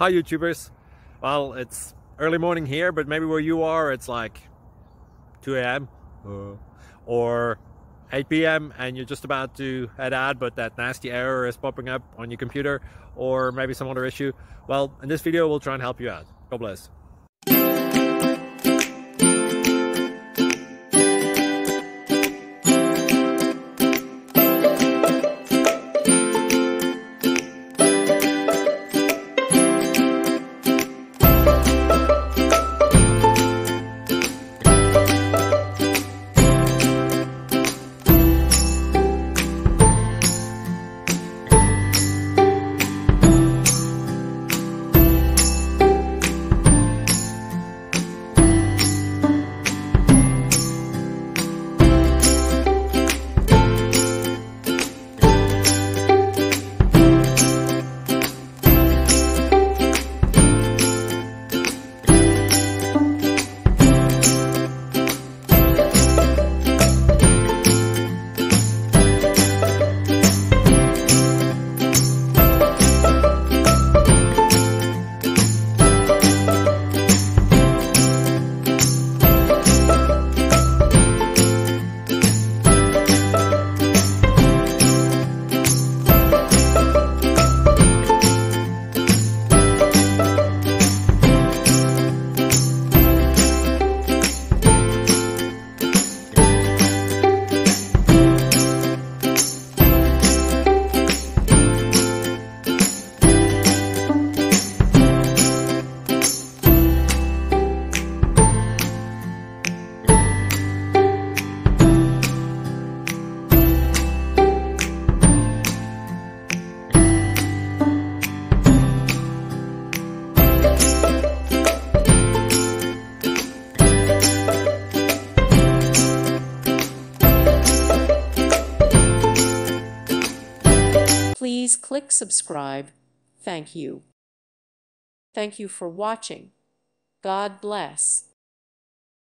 Hi YouTubers. Well, it's early morning here, but maybe where you are it's like 2 a.m. or 8 p.m. and you're just about to head out, but that nasty error is popping up on your computer, or maybe some other issue. Well, in this video we'll try and help you out. God bless. Please click subscribe. Thank you. Thank you for watching. God bless.